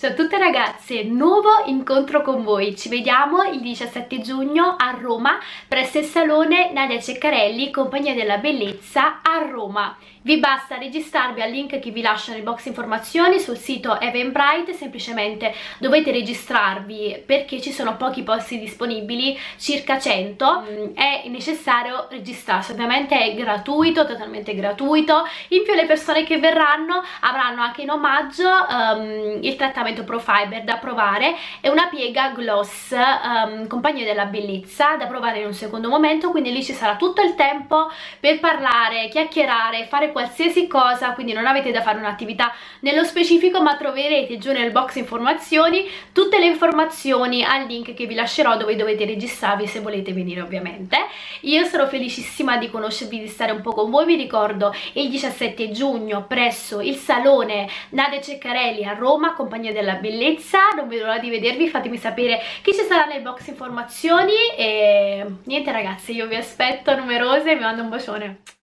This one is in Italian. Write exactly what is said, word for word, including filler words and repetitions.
Ciao a tutte ragazze, nuovo incontro con voi. Ci vediamo il diciassette giugno a Roma presso il salone Nadia Ceccarelli, Compagnia della Bellezza a Roma. Vi basta registrarvi al link che vi lascio nel box informazioni sul sito Eventbrite. Semplicemente dovete registrarvi perché ci sono pochi posti disponibili, circa cento. È necessario registrarsi, ovviamente è gratuito, totalmente gratuito. In più le persone che verranno avranno anche in omaggio um, il trattamento Pro Fiber da provare e una piega gloss um, Compagnia della Bellezza da provare in un secondo momento, quindi lì ci sarà tutto il tempo per parlare, chiacchierare, fare qualsiasi cosa, quindi non avete da fare un'attività nello specifico, ma troverete giù nel box informazioni tutte le informazioni al link che vi lascerò, dove dovete registrarvi se volete venire ovviamente. Io sono felicissima di conoscervi, di stare un po' con voi. Vi ricordo il diciassette giugno presso il salone Nadia Ceccarelli a Roma, Compagnia della Bellezza. Non vedo l'ora di vedervi, fatemi sapere chi ci sarà nel box informazioni e niente ragazzi, io vi aspetto numerose e vi mando un bacione.